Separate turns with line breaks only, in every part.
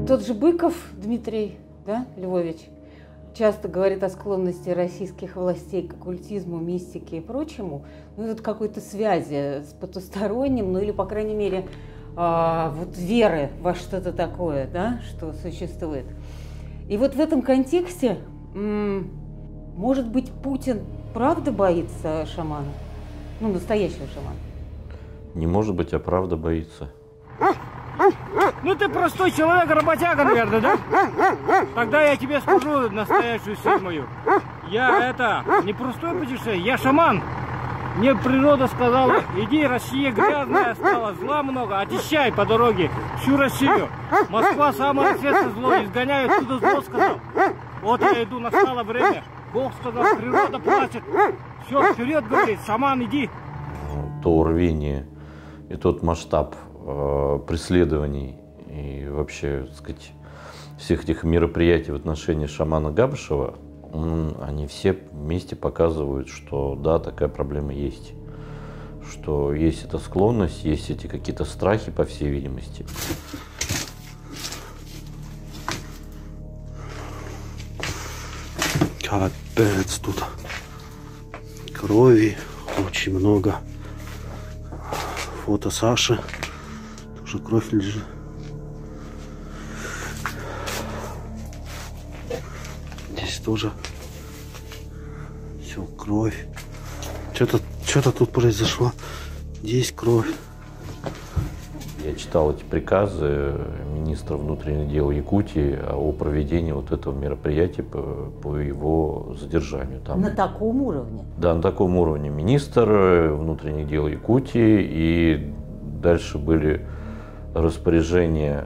Тот же Быков Дмитрий, да, Львович, часто говорит о склонности российских властей к оккультизму, мистике и прочему. Ну, вот какой-то связи с потусторонним, ну или, по крайней мере, вот веры во что-то такое, да, что существует. И вот в этом контексте, может быть, Путин правда боится шамана? Ну, настоящего шамана.
Не может быть, а правда боится.
Ну ты простой человек, работяга, наверное, да? Тогда я тебе скажу настоящую суть мою. Я не простой путешественник, я шаман. Мне природа сказала, иди, Россия грязная стала, зла много, очищай по дороге всю Россию. Москва самое известное зло, изгоняй оттуда зло, сказал. Вот я иду, настало время. Бог сказал, природа плачет. Все, вперед, говорит, шаман, иди.
То рвение и тот масштаб преследований и вообще, так сказать, всех этих мероприятий в отношении шамана Габышева, они все вместе показывают, что да, такая проблема есть. Что есть эта склонность, есть эти какие-то страхи, по всей видимости.
Капец, тут крови очень много. Фото Саши. Тоже кровь лежит. Здесь тоже все кровь. Что-то тут произошло. Здесь кровь.
Я читал эти приказы министра внутренних дел Якутии о проведении вот этого мероприятия по его задержанию. Там,
на таком уровне? Да,
на таком уровне. Министр внутренних дел Якутии, и дальше были распоряжения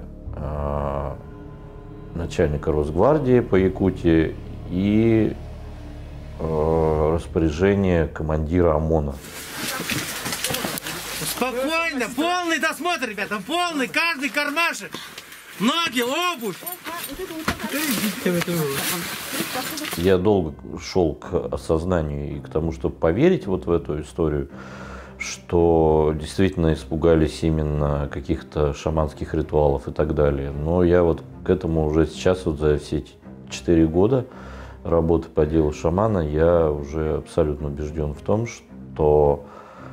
начальника Росгвардии по Якутии и распоряжение командира ОМОНа.
Спокойно, полный досмотр, ребята, полный, каждый кармашек, ноги, обувь.
Я долго шел к осознанию и к тому, чтобы поверить вот в эту историю, что действительно испугались именно каких-то шаманских ритуалов и так далее. Но я вот к этому уже сейчас, вот за все эти 4 года работы по делу шамана, я уже абсолютно убежден в том, что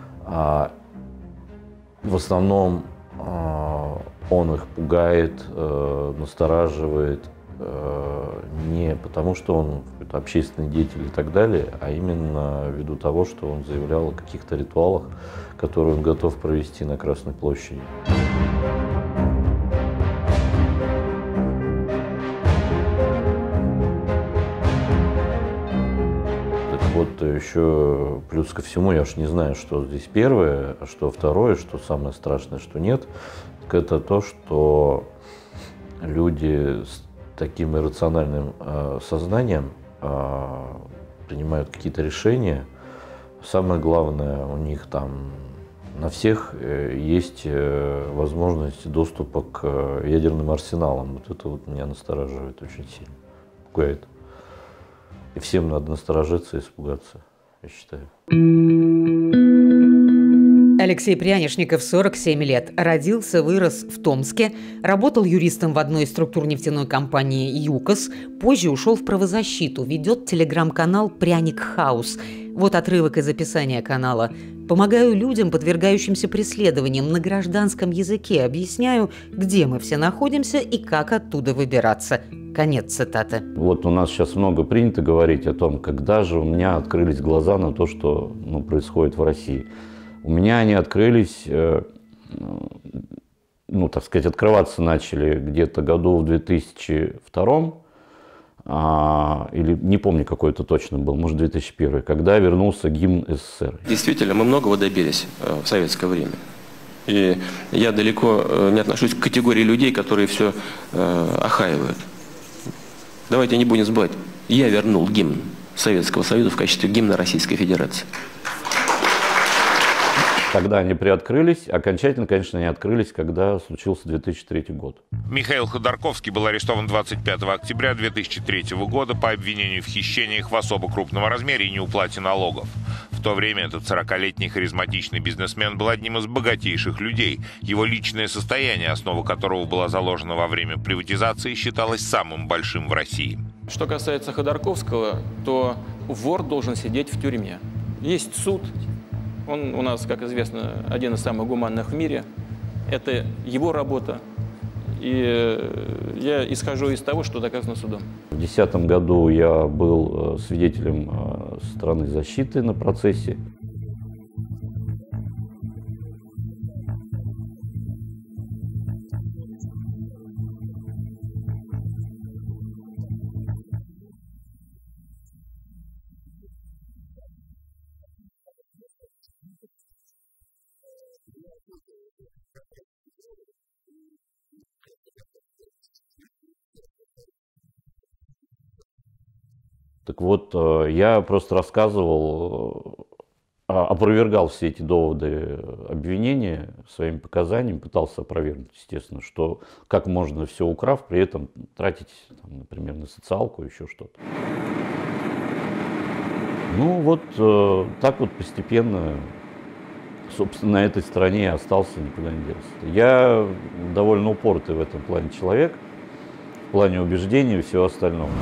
в основном он их пугает, настораживает не потому, что он какой-то общественный деятель и так далее, а именно ввиду того, что он заявлял о каких-то ритуалах, которые он готов провести на Красной площади. Вот еще плюс ко всему, я уж не знаю, что здесь первое, а что второе, что самое страшное, что нет, так это то, что люди с таким иррациональным сознанием принимают какие-то решения. Самое главное, у них там на всех есть возможность доступа к ядерным арсеналам. Вот это вот меня настораживает очень сильно, пугает. И всем надо насторожиться и испугаться, я считаю.
Алексей Прянишников, 47 лет. Родился, вырос в Томске, работал юристом в одной из структур нефтяной компании «ЮКОС», позже ушел в правозащиту, ведет телеграм-канал «Пряник Хаус». Вот отрывок из описания канала. «Помогаю людям, подвергающимся преследованиям на гражданском языке. Объясняю, где мы все находимся и как оттуда выбираться». Конец цитаты.
Вот у нас сейчас много принято говорить о том, когда же у меня открылись глаза на то, что происходит в России. У меня они открылись, так сказать, открываться начали где-то году в 2002, или не помню, какой это точно был, может, 2001, когда вернулся гимн СССР.
Действительно, мы многого добились в советское время. И я далеко не отношусь к категории людей, которые все охаивают. Давайте не будем забывать, я вернул гимн Советского Союза в качестве гимна Российской Федерации.
Тогда они приоткрылись. Окончательно, конечно, они открылись, когда случился 2003 год.
Михаил Ходорковский был арестован 25 октября 2003 года по обвинению в хищениях в особо крупном размере и неуплате налогов. В то время этот 40-летний харизматичный бизнесмен был одним из богатейших людей. Его личное состояние, основа которого была заложена во время приватизации, считалось самым большим в России.
Что касается Ходорковского, то вор должен сидеть в тюрьме. Есть суд. Он у нас, как известно, один из самых гуманных в мире. Это его работа. И я исхожу из того, что доказано судом.
В 2010 году я был свидетелем стороны защиты на процессе. Так вот, я просто рассказывал, опровергал все эти доводы обвинения своими показаниями, пытался опровергнуть, естественно, что как можно все украв, при этом тратить, там, например, на социалку, еще что-то. Ну вот так вот постепенно, собственно, на этой стороне я остался, никуда не делся. Я довольно упоротый в этом плане человек, в плане убеждений и всего остального.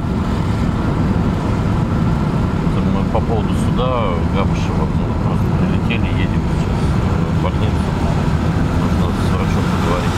По поводу суда Габышева мы просто прилетели, едем сейчас в больницу, нужно с врачом поговорить.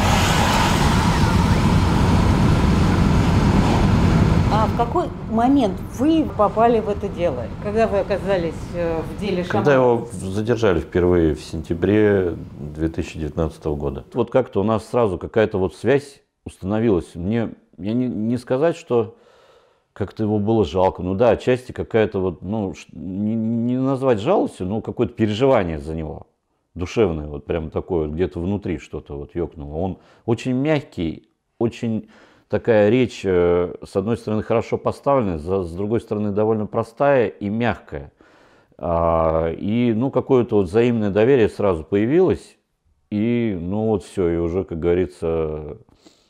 А в какой момент вы попали в это дело? Когда вы оказались в деле Шамана?
Когда его задержали впервые в сентябре 2019 года. Вот как-то у нас сразу какая-то вот связь установилась. Я не сказать, что как-то его было жалко. Ну да, отчасти какая-то вот, ну, не назвать жалостью, но какое-то переживание за него. Душевное, вот прям такое, где-то внутри что-то вот ёкнуло. Он очень мягкий, очень такая речь, с одной стороны, хорошо поставленная, с другой стороны, довольно простая и мягкая. И, ну, какое-то вот взаимное доверие сразу появилось. И, ну, вот все, и уже, как говорится,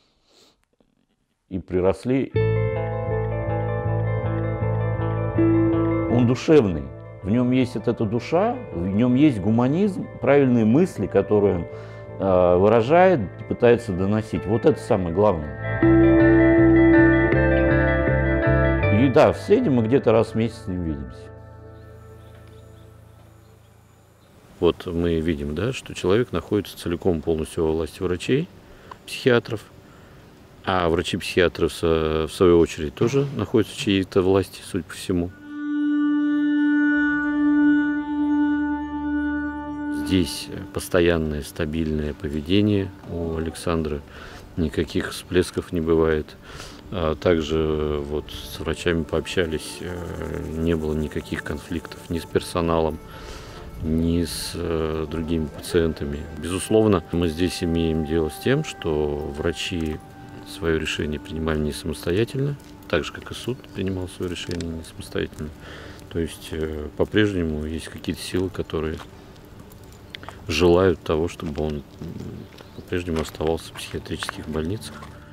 и приросли. Он душевный, в нем есть вот эта душа, в нем есть гуманизм, правильные мысли, которые он выражает, пытается доносить. Вот это самое главное. И да, в среднем мы где-то раз в месяц с ним видимся. Вот мы видим, да, что человек находится целиком полностью во власти врачей, психиатров, а врачи-психиатры в свою очередь тоже находятся в чьей-то власти, судя по всему. Здесь постоянное стабильное поведение у Александра, никаких всплесков не бывает. Также вот с врачами пообщались, не было никаких конфликтов ни с персоналом, ни с другими пациентами. Безусловно, мы здесь имеем дело с тем, что врачи свое решение принимали не самостоятельно, так же, как и суд принимал свое решение не самостоятельно. То есть по-прежнему есть какие-то силы, которые желают того, чтобы он по-прежнему оставался в психиатрических больницах.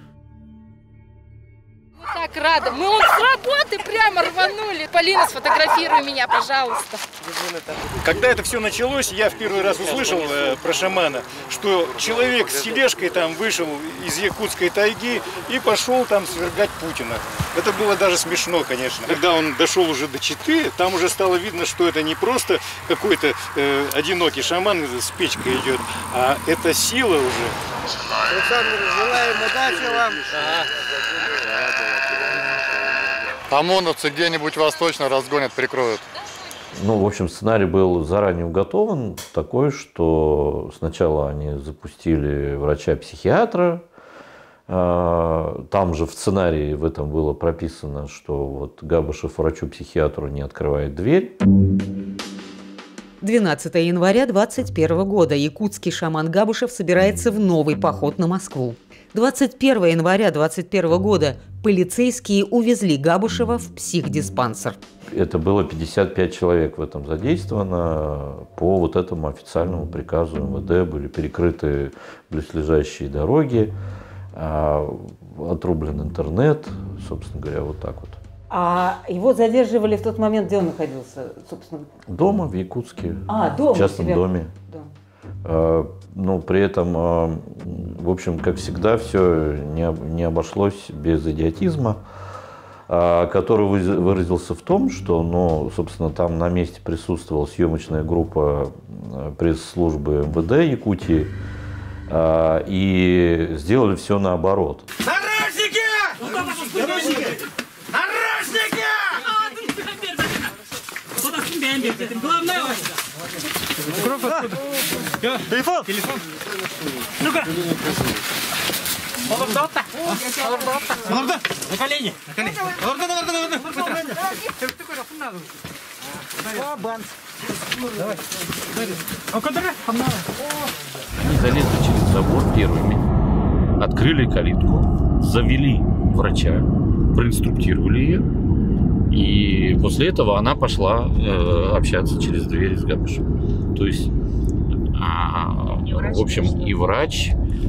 Так рада. Мы вот с работы прямо рванули. Полина, сфотографируй меня, пожалуйста.
Когда это все началось, я в первый раз услышал про Шамана, что человек с тележкой там вышел из якутской тайги и пошел там свергать Путина. Это было даже смешно, конечно. Когда он дошел уже до Читы, там уже стало видно, что это не просто какой-то одинокий шаман с печкой идет, а это сила уже.
Александр, желаем удачи вам.
ОМОНовцы где-нибудь вас точно разгонят, прикроют.
Ну, в общем, сценарий был заранее уготован такой, что сначала они запустили врача-психиатра. Там же в сценарии в этом было прописано, что вот Габышев врачу-психиатру не открывает дверь.
12 января 2021 года якутский шаман Габышев собирается в новый поход на Москву. 21 января 2021 года полицейские увезли Габышева в психдиспансер.
это было 55 человек в этом задействовано. По вот этому официальному приказу МВД были перекрыты близлежащие дороги, отрублен интернет, собственно говоря, вот так вот.
А его задерживали в тот момент, где он находился, собственно?
Дома, в Якутске,
дома,
в частном доме. Но при этом, в общем, как всегда, все не обошлось без идиотизма, который выразился в том, что, собственно, там на месте присутствовала съемочная группа пресс-службы МВД Якутии, и сделали все наоборот.
Телефон! Ну-ка! На колени!
Они залезли через забор первыми, открыли калитку, завели врача, проинструктировали ее. И после этого она пошла общаться через дверь с Габышевым. То есть, в общем, и врач,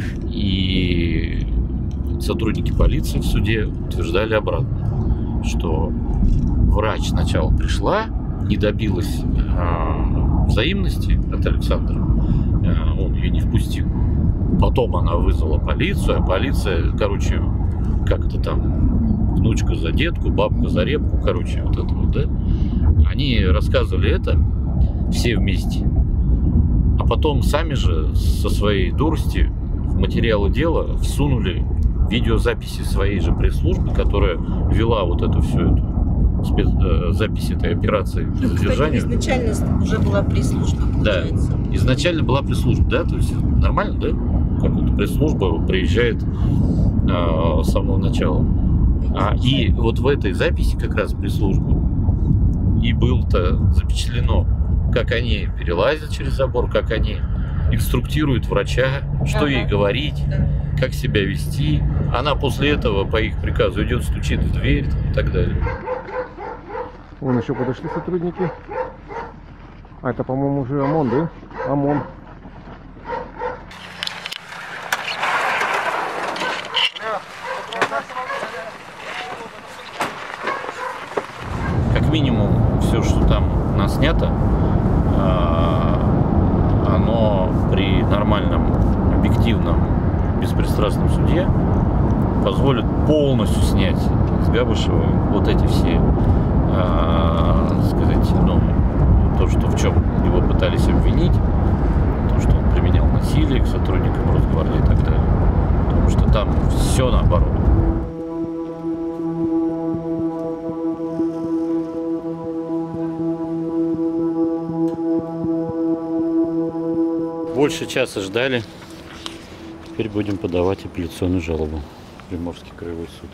и сотрудники полиции в суде утверждали обратно, что врач сначала пришла, не добилась взаимности от Александра, он ее не впустил. Потом она вызвала полицию, а полиция, короче, как-то там внучка за детку, бабка за репку, короче, вот это вот, да? Они рассказывали это все вместе. А потом сами же со своей дурости в материалы дела всунули видеозаписи своей же пресс-службы, которая вела вот эту всю эту запись этой операции задержания.
Изначально уже была пресс-служба, получается.
Да, изначально была пресс-служба, да? То есть нормально, да? Как вот пресс-служба приезжает с самого начала. И вот в этой записи как раз пресс-службы и было-то запечатлено, как они перелазят через забор, как они инструктируют врача, что ей говорить, как себя вести. Она после этого по их приказу идет, стучит в дверь и так далее.
Вон еще подошли сотрудники. А это, по-моему, уже ОМОН, да? ОМОН.
Как минимум, все, что там наснято, оно при нормальном, объективном, беспристрастном суде позволит полностью снять с Габышева вот эти все, сказать, то, что в чем его пытались обвинить, то, что он применял насилие к сотрудникам Росгвардии и так далее. Потому что там все наоборот. Больше часа ждали. Теперь будем подавать апелляционную жалобу в Приморский краевой суд.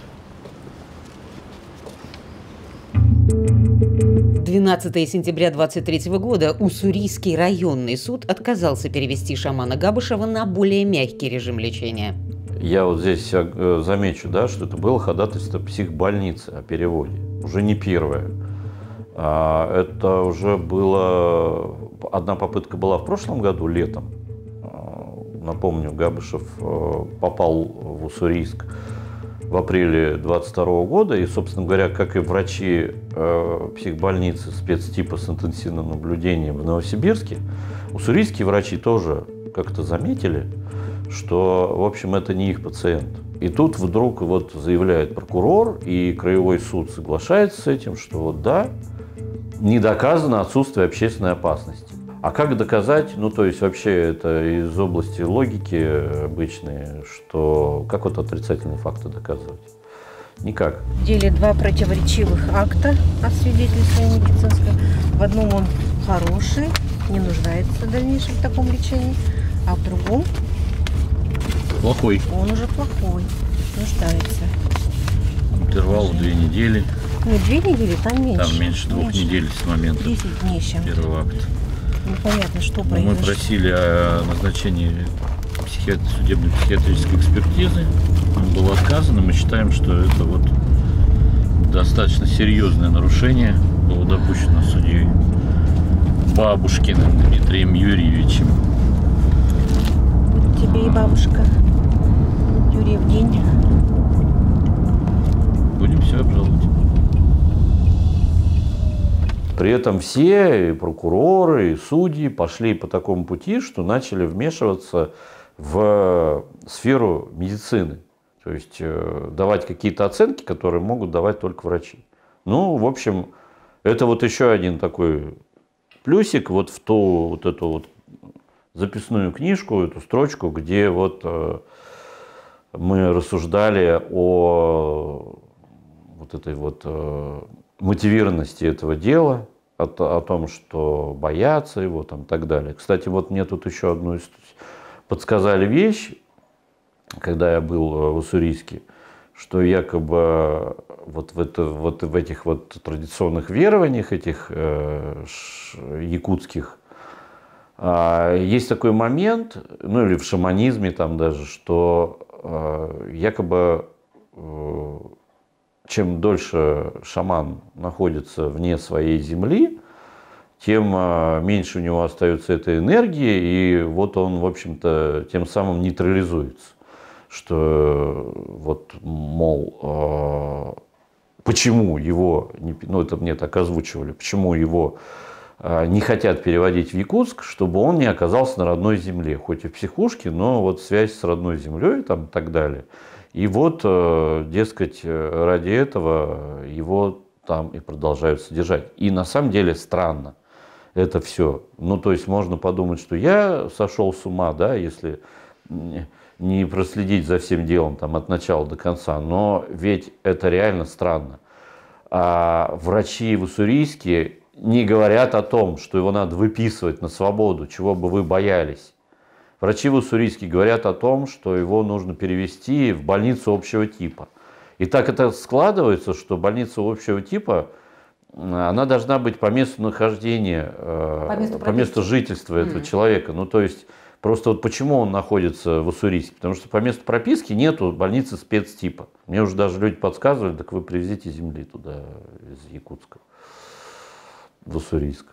12 сентября 2023 года Уссурийский районный суд отказался перевести шамана Габышева на более мягкий режим лечения.
Я вот здесь замечу, да, что это было ходатайство психбольницы о переводе. Уже не первое. Это уже было... Одна попытка была в прошлом году, летом. Напомню, Габышев попал в Уссурийск в апреле 2022 года. И, собственно говоря, как и врачи психбольницы спецтипа с интенсивным наблюдением в Новосибирске, уссурийские врачи тоже как-то заметили, что, в общем, это не их пациент. И тут вдруг вот заявляет прокурор, и краевой суд соглашается с этим, что вот да, не доказано отсутствие общественной опасности. А как доказать, то есть вообще это из области логики обычной, что как вот отрицательные факты доказывать? Никак.
В деле два противоречивых акта освидетельствования медицинского. В одном он хороший, не нуждается в дальнейшем в таком лечении, а в другом
плохой.
Он уже плохой, нуждается.
Интервал в 2 недели.
Ну, 2 недели, там меньше.
Там меньше 2 недель с момента
10 дней чем
первого акта.
Непонятно, что произошло.
Мы просили о назначении судебной психиатрической экспертизы. Нам было отказано. Мы считаем, что это вот достаточно серьезное нарушение было допущено судьей Бабушкиным Дмитрием Юрьевичем.
Вот тебе и бабушка. Юрьев день.
Будем все обжаловать. При этом все, и прокуроры, и судьи пошли по такому пути, что начали вмешиваться в сферу медицины. То есть давать какие-то оценки, которые могут давать только врачи. Ну, в общем, это вот еще один такой плюсик вот в ту вот эту вот записную книжку, эту строчку, где вот мы рассуждали о вот этой вот мотивированности этого дела, о том, что боятся его там и так далее. Кстати, вот мне тут еще одну подсказали вещь, когда я был в Уссурийске, что якобы вот в этих вот традиционных верованиях, этих якутских, есть такой момент, ну или в шаманизме там даже, что якобы чем дольше шаман находится вне своей земли, тем меньше у него остается этой энергии, и вот он, в общем-то, тем самым нейтрализуется. Что вот, мол, почему его, ну это мне так озвучивали, почему его не хотят переводить в Якутск, чтобы он не оказался на родной земле, хоть и в психушке, но вот связь с родной землей там и так далее. И вот, дескать, ради этого его там и продолжают содержать. И на самом деле странно это все. Ну, то есть можно подумать, что я сошел с ума, да, если не проследить за всем делом там от начала до конца. Но ведь это реально странно. А врачи в Уссурийске не говорят о том, что его надо выписывать на свободу, чего бы вы боялись. Врачи в Уссурийске говорят о том, что его нужно перевести в больницу общего типа. И так это складывается, что больница общего типа, она должна быть по месту нахождения, по месту жительства этого человека. Ну, то есть, просто вот почему он находится в Уссурийске? Потому что по месту прописки нету больницы спецтипа. Мне уже даже люди подсказывали, так вы привезите земли туда, из Якутска, в Уссурийск.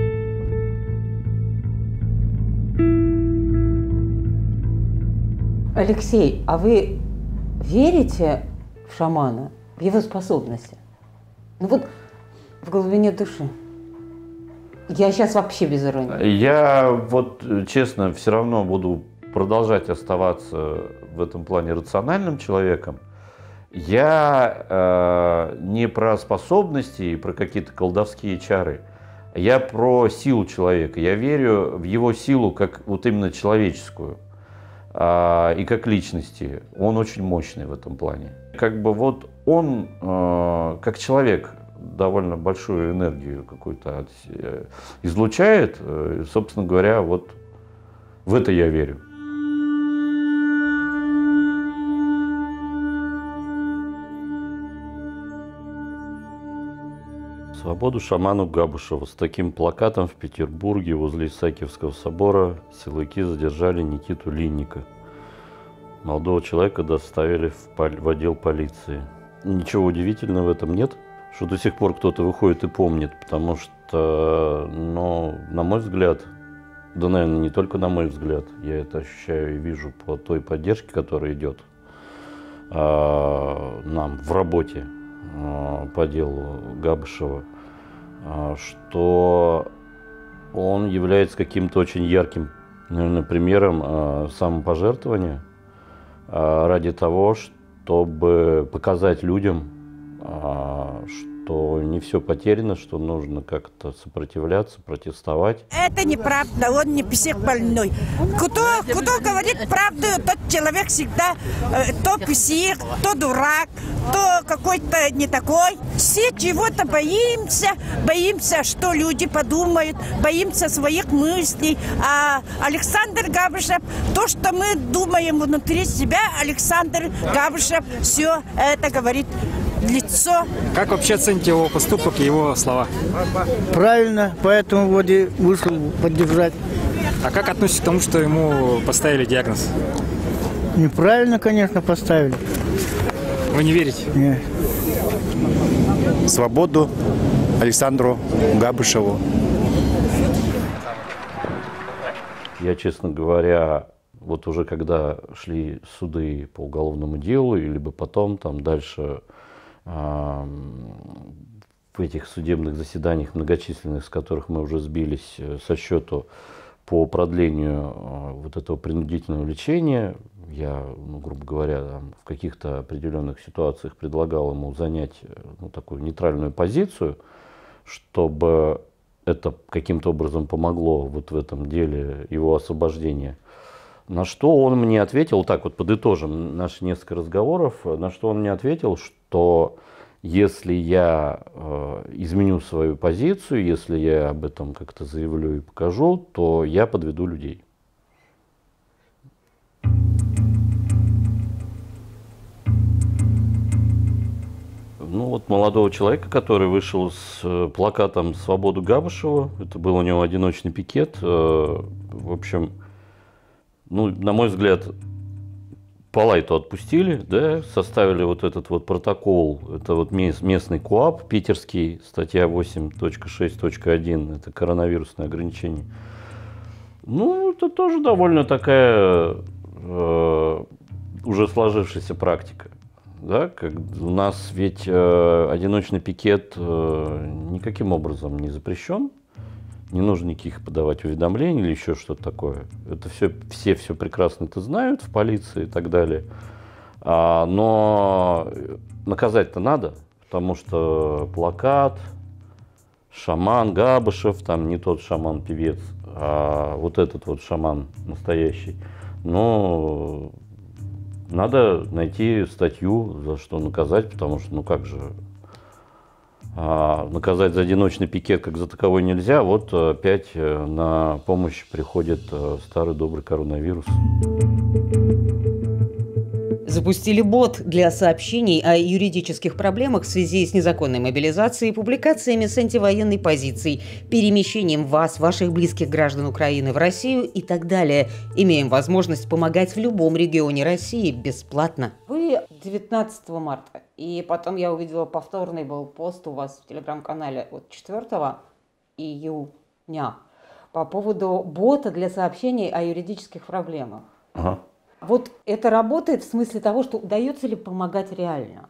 Алексей, а вы верите в шамана, в его способности? Ну вот в глубине души. Я сейчас вообще без иронии. Я
вот, честно, все равно буду продолжать оставаться в этом плане рациональным человеком. Я не про способности и про какие-то колдовские чары. Я про силу человека. Я верю в его силу как вот именно человеческую. И как личности. Он очень мощный в этом плане. Как бы вот он, как человек, довольно большую энергию какую-то излучает. Собственно говоря, вот в это я верю. Свободу шаману Габышеву. С таким плакатом в Петербурге возле Исаакиевского собора силовики задержали Никиту Линника. Молодого человека доставили в отдел полиции. Ничего удивительного в этом нет, что до сих пор кто-то выходит и помнит, потому что, ну, на мой взгляд, да, наверное, не только на мой взгляд, я это ощущаю и вижу по той поддержке, которая идет нам в работе по делу Габышева, что он является каким-то очень ярким, наверное, примером самопожертвования ради того, чтобы показать людям, что не все потеряно, что нужно как-то сопротивляться, протестовать.
Это неправда, он не психбольной. Кто говорит правду, тот человек всегда то псих, то дурак, то какой-то не такой. Все чего-то боимся, что люди подумают, боимся своих мыслей. А Александр Габышев, то, что мы думаем внутри себя, Александр Габышев все это говорит в лицо.
Как вообще оцените его поступок и его слова?
Правильно, поэтому вот и вышел поддержать.
А как относитесь к тому, что ему поставили диагноз?
Неправильно, конечно, поставили.
Вы не верите?
Нет.
Свободу
Александру Габышеву.
Я, честно говоря, вот уже когда шли суды по уголовному делу, либо потом там дальше в этих судебных заседаниях многочисленных, с которых мы уже сбились со счету по продлению вот этого принудительного лечения, я, грубо говоря, там, в каких-то определенных ситуациях предлагал ему занять такую нейтральную позицию, чтобы это каким-то образом помогло вот в этом деле его освобождения. На что он мне ответил, так вот подытожим наши несколько разговоров, на что он мне ответил, что если я изменю свою позицию, если я об этом как-то заявлю и покажу, то я подведу людей. Ну вот молодого человека, который вышел с плакатом «Свободу Габышеву», это был у него одиночный пикет, в общем, на мой взгляд, по лайту отпустили, да, составили вот этот вот протокол, это вот местный КоАП питерский, статья 8.6.1, это коронавирусное ограничение. Это тоже довольно такая уже сложившаяся практика. Да, у нас ведь одиночный пикет никаким образом не запрещен, не нужно никаких подавать уведомлений или еще что-то такое. Это все прекрасно это знают в полиции и так далее. Но наказать-то надо, потому что плакат, шаман Габышев, там не тот шаман-певец, а вот этот вот шаман настоящий, надо найти статью, за что наказать, потому что, как же, наказать за одиночный пикет, как за таковой нельзя. Вот опять на помощь приходит старый добрый коронавирус.
Запустили бот для сообщений о юридических проблемах в связи с незаконной мобилизацией, публикациями с антивоенной позицией, перемещением вас, ваших близких граждан Украины в Россию и так далее. Имеем возможность помогать в любом регионе России бесплатно.
Вы 19 марта, и потом я увидела повторный был пост у вас в телеграм-канале от 4 июня по поводу бота для сообщений о юридических проблемах.
Ага.
Вот это работает в смысле того, что удается ли помогать реально?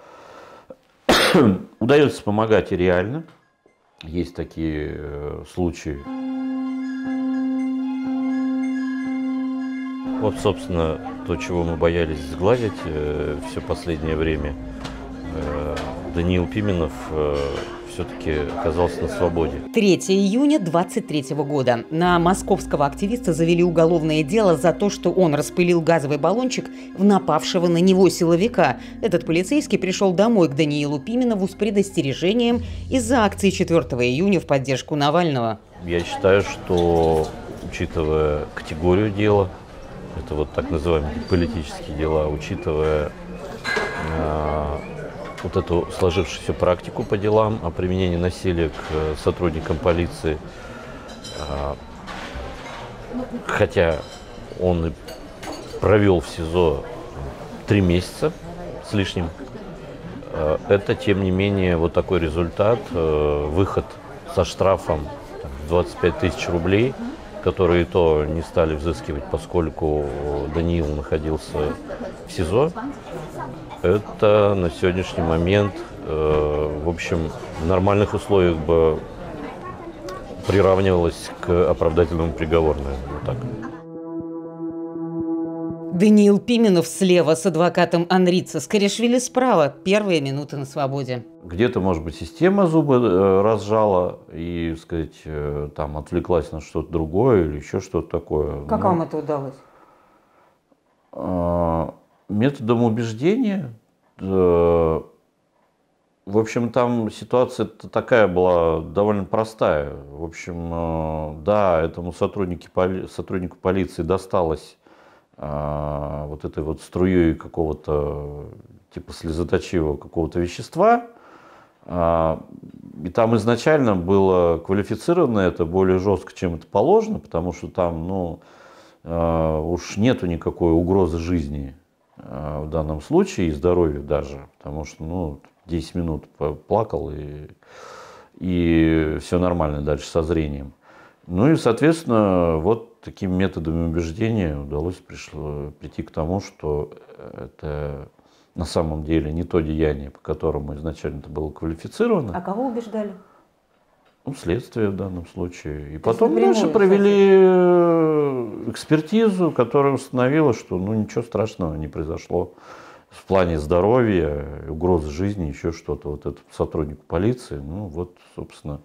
Удается помогать и реально. Есть такие случаи. Вот, собственно, то, чего мы боялись сглазить все последнее время. Даниил Пименов все-таки оказался на свободе.
3 июня 2023 года. На московского активиста завели уголовное дело за то, что он распылил газовый баллончик в напавшего на него силовика. Этот полицейский пришел домой к Даниилу Пименову с предостережением из-за акции 4 июня в поддержку Навального.
Я считаю, что, учитывая категорию дела, это вот так называемые политические дела, учитывая вот эту сложившуюся практику по делам о применении насилия к сотрудникам полиции, хотя он и провел в СИЗО 3 месяца с лишним, это, тем не менее, вот такой результат, выход со штрафом 25 тысяч рублей, которые то не стали взыскивать, поскольку Даниил находился в СИЗО. Это на сегодняшний момент, в общем, в нормальных условиях бы приравнивалось к оправдательному приговору, наверное, вот так.
Даниил Пименов слева с адвокатом Анри Цаскаришвили справа. Первые минуты на свободе.
Где-то, может быть, система зубы разжала и, сказать, там отвлеклась на что-то другое или еще что-то такое.
Как вам это удалось?
Методом убеждения. В общем, там ситуация такая была довольно простая. В общем, да, этому сотруднику полиции досталось вот этой вот струей какого-то типа слезоточивого какого-то вещества. И там изначально было квалифицировано это более жестко, чем это положено, потому что там, уж нету никакой угрозы жизни в данном случае и здоровью даже, потому что, 10 минут плакал и все нормально дальше со зрением. Ну и, соответственно, вот такими методами убеждения удалось прийти к тому, что это на самом деле не то деяние, по которому изначально это было квалифицировано.
А кого убеждали?
Ну, следствие в данном случае. И потом дальше провели экспертизу, которая установила, что ну, ничего страшного не произошло в плане здоровья, угрозы жизни, еще что-то. Вот этот сотрудник полиции, ну вот, собственно,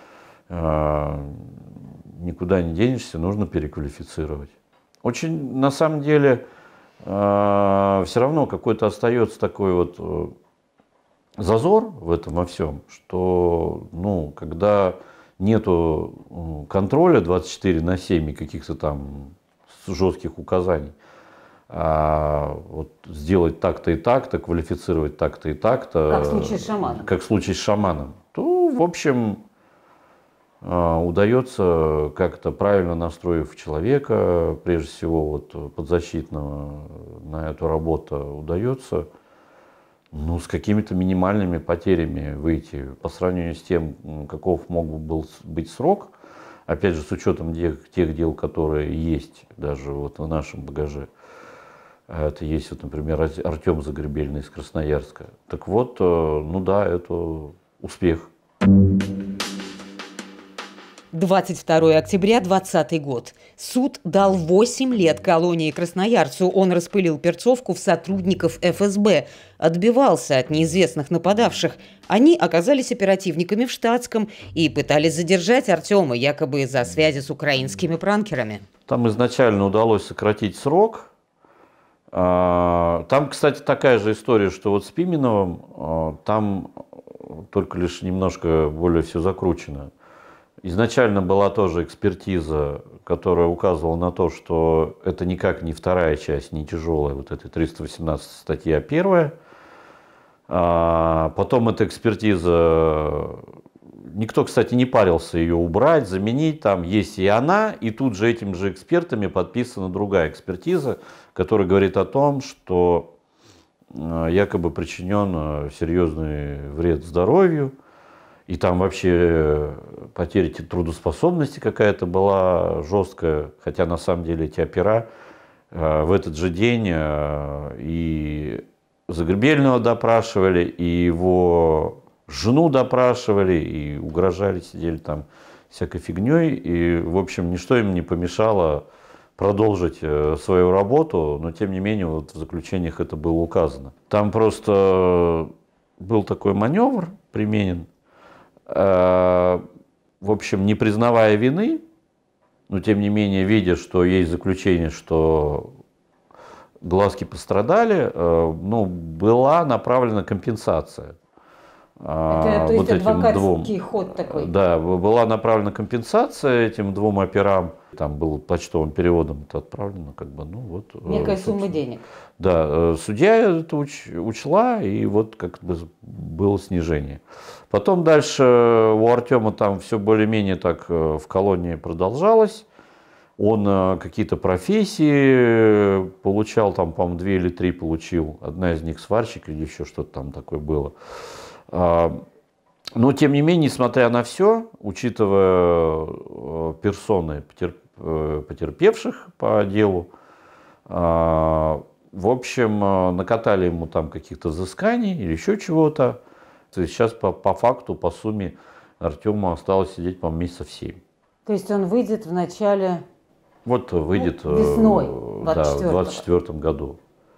никуда не денешься, нужно переквалифицировать. Очень, на самом деле, все равно какой-то остается такой вот зазор в этом во всем, что, ну, когда нету контроля 24/7 и каких-то там жестких указаний, вот сделать так-то и так-то, квалифицировать так-то и так-то.
Как в случае с шаманом.
Как в случае с шаманом. То, в общем, удается как-то правильно настроив человека, прежде всего вот подзащитного, на эту работу удается, ну, с какими-то минимальными потерями выйти по сравнению с тем, каков мог бы быть срок, опять же, с учетом тех дел, которые есть даже вот в нашем багаже. Это есть, вот, например, Артем Загребельный из Красноярска. Так вот, ну да, это успех.
22 октября 2020 год. Суд дал 8 лет колонии красноярцу. Он распылил перцовку в сотрудников ФСБ. Отбивался от неизвестных нападавших. Они оказались оперативниками в штатском и пытались задержать Артема якобы за связи с украинскими пранкерами.
Там изначально удалось сократить срок. Там, кстати, такая же история, что вот с Пименовым, там только лишь немножко более все закручено. Изначально была тоже экспертиза, которая указывала на то, что это никак не вторая часть, не тяжелая, вот этой 318 статья, первая. Потом эта экспертиза, никто, кстати, не парился ее убрать, заменить, там есть и она, и тут же этими же экспертами подписана другая экспертиза, которая говорит о том, что якобы причинен серьезный вред здоровью. И там вообще потеря трудоспособности какая-то была жесткая, хотя на самом деле эти опера в этот же день и Загребельного допрашивали, и его жену допрашивали, и угрожали, сидели там всякой фигней. И, в общем, ничто им не помешало продолжить свою работу, но тем не менее вот в заключениях это было указано. Там просто был такой маневр применен. В общем, не признавая вины, но тем не менее, видя, что есть заключение, что глазки пострадали, ну, была направлена компенсация.
Это, то есть, вот адвокатский ход такой?
Да, была направлена компенсация этим двум операм. Там было почтовым переводом это отправлено, как бы, ну вот.
Некая сумма денег.
Да, судья это учла, и вот как бы было снижение. Потом дальше у Артема там все более-менее так в колонии продолжалось. Он какие-то профессии получал, там, по-моему, 2 или 3 получил. Одна из них сварщик или еще что-то там такое было. Но, тем не менее, несмотря на все, учитывая персоны потерпевших по делу, в общем, накатали ему там каких-то взысканий или еще чего-то. То есть сейчас по факту, по сумме, Артему осталось сидеть, по-моему, месяцев 7.
То есть он выйдет в начале...
Вот выйдет
весной,
да, в 2024 году.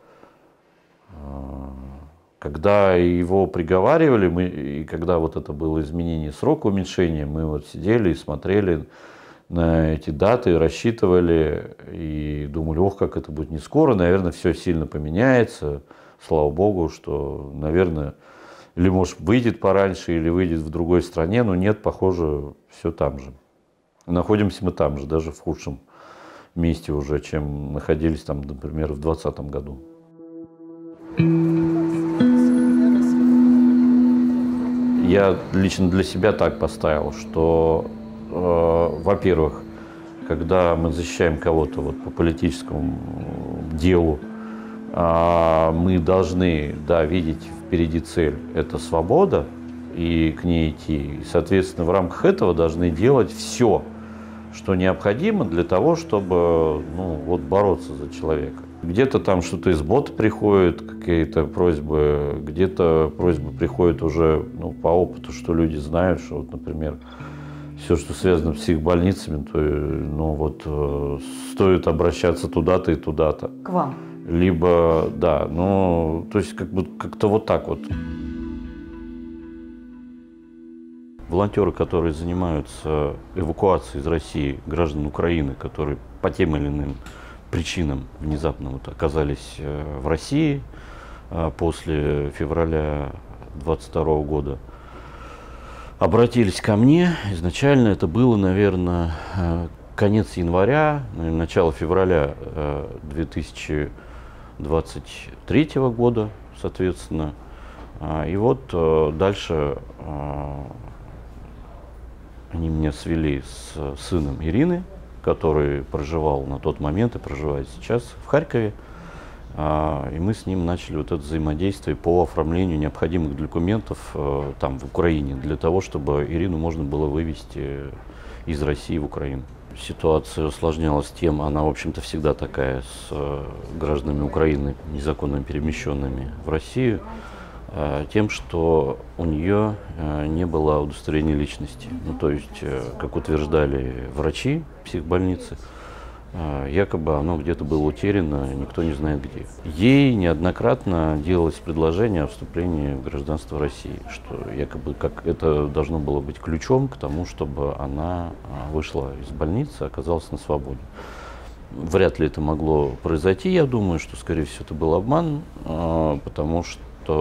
Когда его приговаривали, и когда вот это было изменение срока уменьшения, мы вот сидели и смотрели на эти даты, рассчитывали и думали, ох, как это будет не скоро, наверное, все сильно поменяется. Слава богу, что, наверное, или, может, выйдет пораньше, или выйдет в другой стране, но нет, похоже, все там же. Находимся мы там же, даже в худшем месте уже, чем находились там, например, в 2020 году. Я лично для себя так поставил, что, во-первых, когда мы защищаем кого-то вот по политическому делу, мы должны, да, видеть впереди цель – это свобода, и к ней идти. И, соответственно, в рамках этого должны делать все, что необходимо для того, чтобы бороться за человека. Где-то там что-то из бота приходит, какие-то просьбы, где-то просьбы приходят уже по опыту, что люди знают, что, вот, например, все, что связано с психбольницами, то стоит обращаться туда-то и туда-то.
К вам?
Либо, да, то есть как-то вот так вот. Волонтеры, которые занимаются эвакуацией из России граждан Украины, которые по тем или иным причинам внезапно оказались в России после февраля 2022 года, обратились ко мне. Изначально это было, наверное, конец января, начало февраля 2023 года, соответственно. И вот дальше они меня свели с сыном Ирины, который проживал на тот момент и проживает сейчас в Харькове. И мы с ним начали вот это взаимодействие по оформлению необходимых документов там, в Украине, для того, чтобы Ирину можно было вывезти из России в Украину. Ситуация усложнялась тем, она, в общем-то, всегда такая с гражданами Украины, незаконно перемещенными в Россию, тем, что у нее не было удостоверения личности. То есть, как утверждали врачи психбольницы, якобы оно где-то было утеряно, никто не знает где. Ей неоднократно делалось предложение о вступлении в гражданство России, что якобы как это должно было быть ключом к тому, чтобы она вышла из больницы, оказалась на свободе. Вряд ли это могло произойти, я думаю, что, скорее всего, это был обман, потому что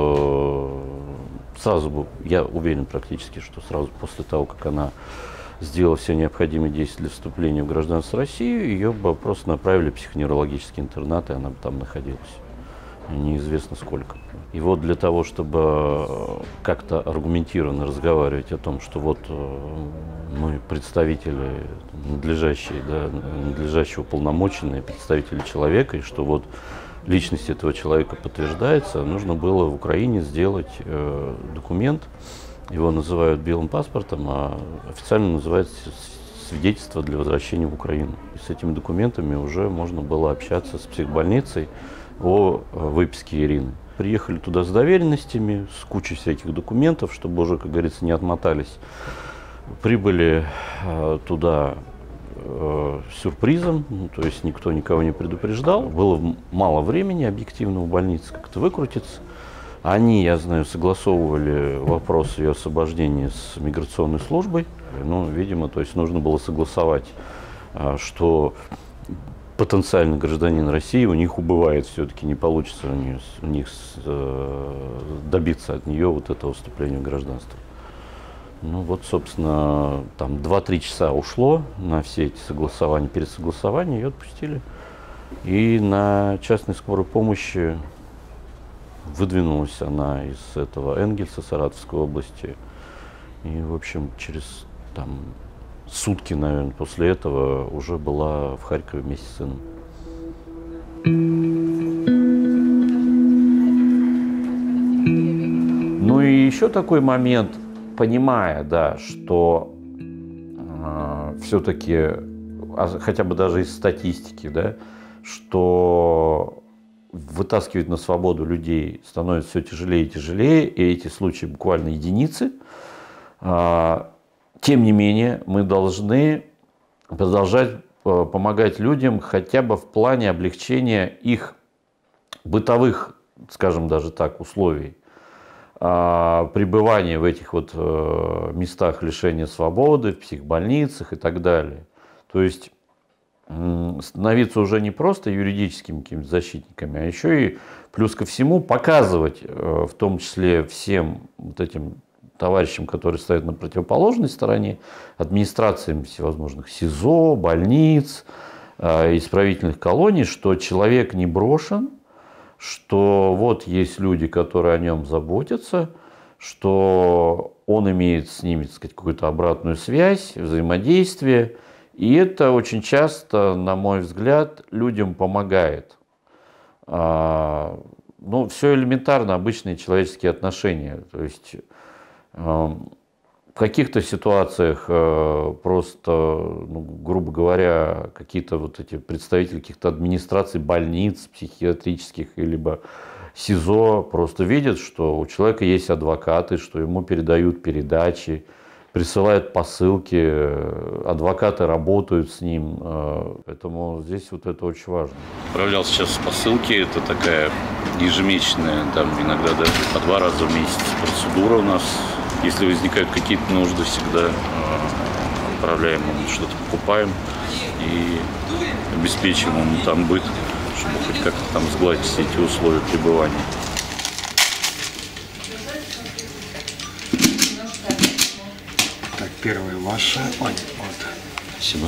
сразу, я уверен практически, что сразу после того, как она сделала все необходимые действия для вступления в гражданство России, ее бы просто направили в психоневрологический интернат, и она бы там находилась. Неизвестно сколько. И вот для того, чтобы как-то аргументированно разговаривать о том, что вот мы представители надлежащие, да, надлежащие уполномоченные представители человека, и что вот личность этого человека подтверждается, нужно было в Украине сделать документ. Его называют белым паспортом, а официально называется свидетельство для возвращения в Украину. И с этими документами уже можно было общаться с психбольницей о выписке Ирины. Приехали туда с доверенностями, с кучей всяких документов, чтобы уже, как говорится, не отмотались. Прибыли туда сюрпризом, то есть никто никого не предупреждал. Было мало времени объективно у больницы как-то выкрутиться. Они, я знаю, согласовывали вопрос ее освобождения с миграционной службой. Видимо, то есть нужно было согласовать, что потенциальный гражданин России у них убывает, все-таки не получится у них добиться от нее вот этого вступления в гражданство. Собственно, там 2-3 часа ушло на все эти согласования, пересогласования, ее отпустили. И на частной скорой помощи выдвинулась она из этого Энгельса, Саратовской области. И, в общем, через сутки, наверное, после этого уже была в Харькове вместе с сыном. И еще такой момент, понимая, да, что все-таки, хотя бы даже из статистики, да, что вытаскивать на свободу людей становится все тяжелее и тяжелее, и эти случаи буквально единицы. Тем не менее, мы должны продолжать помогать людям хотя бы в плане облегчения их бытовых, скажем даже так, условий пребывания в этих вот местах лишения свободы, в психбольницах и так далее. То есть становиться уже не просто юридическими какими-то защитниками, а еще и плюс ко всему показывать, в том числе всем вот этим товарищам, которые стоят на противоположной стороне, администрациям всевозможных СИЗО, больниц, исправительных колоний, что человек не брошен, что вот есть люди, которые о нем заботятся, что он имеет с ними, так сказать, какую-то обратную связь, взаимодействие. И это очень часто, на мой взгляд, людям помогает. Все элементарно, обычные человеческие отношения. То есть В каких-то ситуациях просто, ну, грубо говоря, какие-то вот эти представители каких-то администраций, больниц психиатрических, либо СИЗО просто видят, что у человека есть адвокаты, что ему передают передачи, присылают посылки, адвокаты работают с ним. Поэтому здесь вот это очень важно.
Отправлял сейчас посылки, это такая ежемесячная, там иногда даже по 2 раза в месяц процедура у нас. Если возникают какие-то нужды, всегда отправляем, что-то покупаем и обеспечиваем ему там быт, чтобы хоть как-то там сгладить все эти условия пребывания.
Так, первая ваша. Ой, вот.
Спасибо.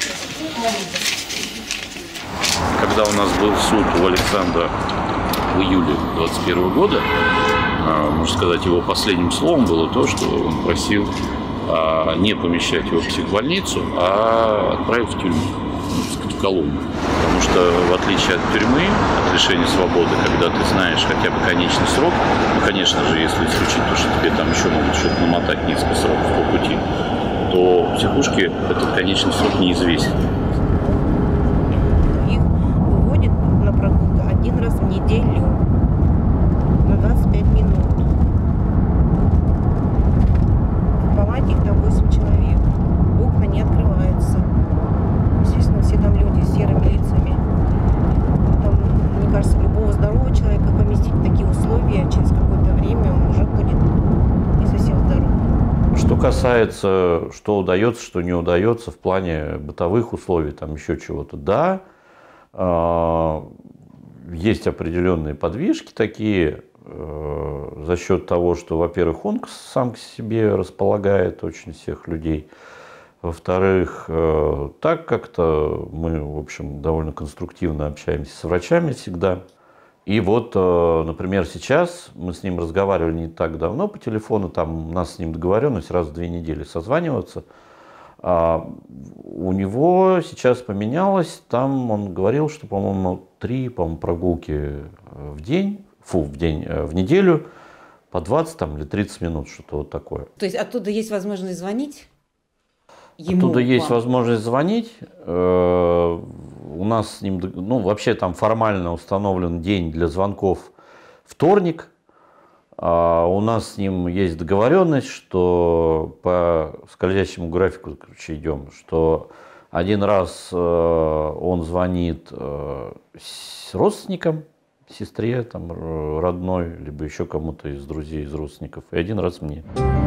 Когда у нас был суд у Александра в июле 2021 года, можно сказать, его последним словом было то, что он просил не помещать его в психбольницу, а отправить в тюрьму, в колонию. Потому что, в отличие от тюрьмы, от лишения свободы, когда ты знаешь хотя бы конечный срок, ну, конечно же, если исключить то, что тебе там еще могут что-то намотать несколько сроков по пути, то в психушке этот конечный срок неизвестен.
Их выводят на прогулку 1 раз в неделю на 25 минут. В палате их там 8 человек. Окна не открываются. Естественно, все там люди с серыми лицами. Там, мне кажется, любого здорового человека поместить в такие условия, через какое-то время он уже будет не совсем здоров.
Что касается, что удается, что не удается в плане бытовых условий, там еще чего-то, да, есть определенные подвижки такие, за счет того, что, во-первых, он сам к себе располагает очень всех людей, во-вторых, так как-то мы, в общем, довольно конструктивно общаемся с врачами всегда. И вот, например, сейчас мы с ним разговаривали не так давно по телефону, там у нас с ним договоренность раз в 2 недели созваниваться. У него сейчас поменялось, там он говорил, что, по-моему, 3 прогулки в день, в неделю, по 20 там, или 30 минут, что-то вот такое.
То есть оттуда есть возможность звонить? Ему,
оттуда есть
вам?
возможность звонить. У нас с ним, ну, вообще там формально установлен день для звонков вторник. У нас с ним есть договоренность, что по скользящему графику, короче, идем, что 1 раз он звонит родственникам, сестре, там, родной, либо еще кому-то из друзей, из родственников, и 1 раз мне.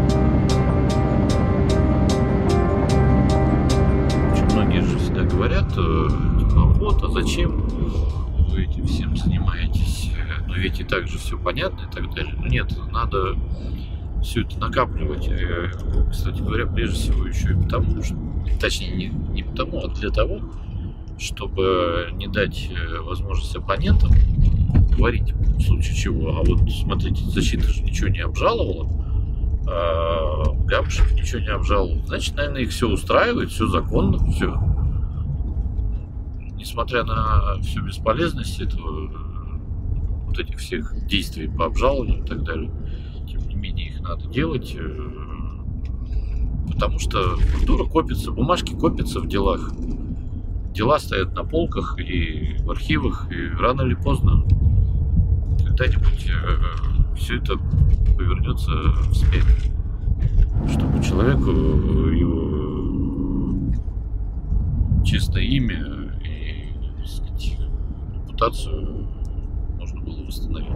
Очень многие же всегда говорят, типа, вот, а зачем вы этим всем занимаетесь? Но ведь и так же все понятно и так далее. Но нет, надо все это накапливать. Кстати говоря, прежде всего еще и потому, что, точнее, не потому, а для того, чтобы не дать возможность оппонентам говорить в случае чего. А вот смотрите, защита же ничего не обжаловала, Габышев ничего не обжаловал. Значит, наверное, их все устраивает, все законно, все. Несмотря на всю бесполезность этого, вот этих всех действий по обжалованию и так далее, тем не менее их надо делать, потому что культура копится, бумажки копятся в делах. Дела стоят на полках и в архивах, и рано или поздно когда-нибудь все это повернется вспять, чтобы человеку его честное имя и, так сказать, репутацию можно было восстановить.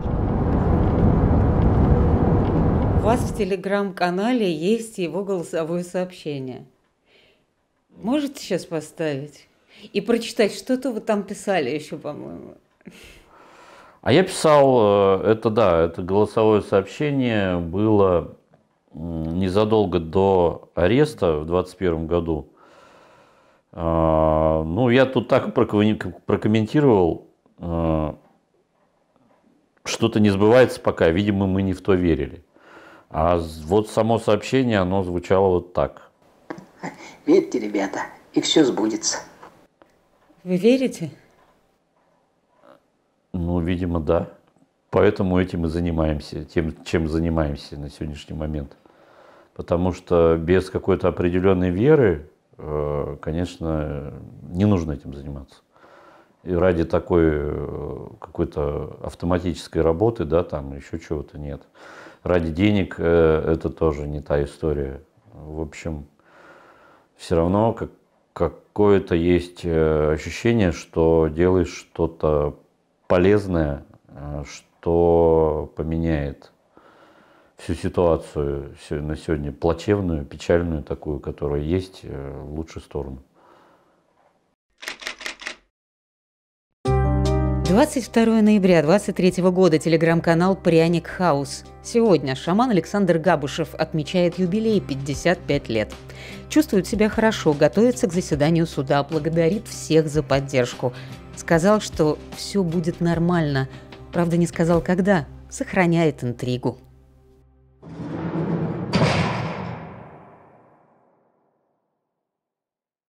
У вас в телеграм-канале есть его голосовое сообщение. Можете сейчас поставить и прочитать, что-то вы там писали еще, по-моему.
А я писал, это голосовое сообщение было незадолго до ареста в 2021 году. Ну, я тут так прокомментировал, что-то не сбывается пока, видимо, мы не в то верили. А вот само сообщение, оно звучало вот так.
Верьте, ребята, и все сбудется.
Вы верите?
Ну, видимо, да. Поэтому этим и занимаемся, тем, чем занимаемся на сегодняшний момент. Потому что без какой-то определенной веры, конечно, не нужно этим заниматься. И ради такой какой-то автоматической работы, да, там еще чего-то нет. Ради денег это тоже не та история. В общем, все равно какое-то есть ощущение, что делаешь что-то полезное, что поменяет всю ситуацию на сегодня плачевную, печальную такую, которая есть, в лучшую сторону.
22 ноября 2023 года, телеграм-канал «Пряник Хаус». Сегодня шаман Александр Габушев отмечает юбилей 55 лет. Чувствует себя хорошо, готовится к заседанию суда, благодарит всех за поддержку. Сказал, что все будет нормально. Правда, не сказал, когда. Сохраняет интригу.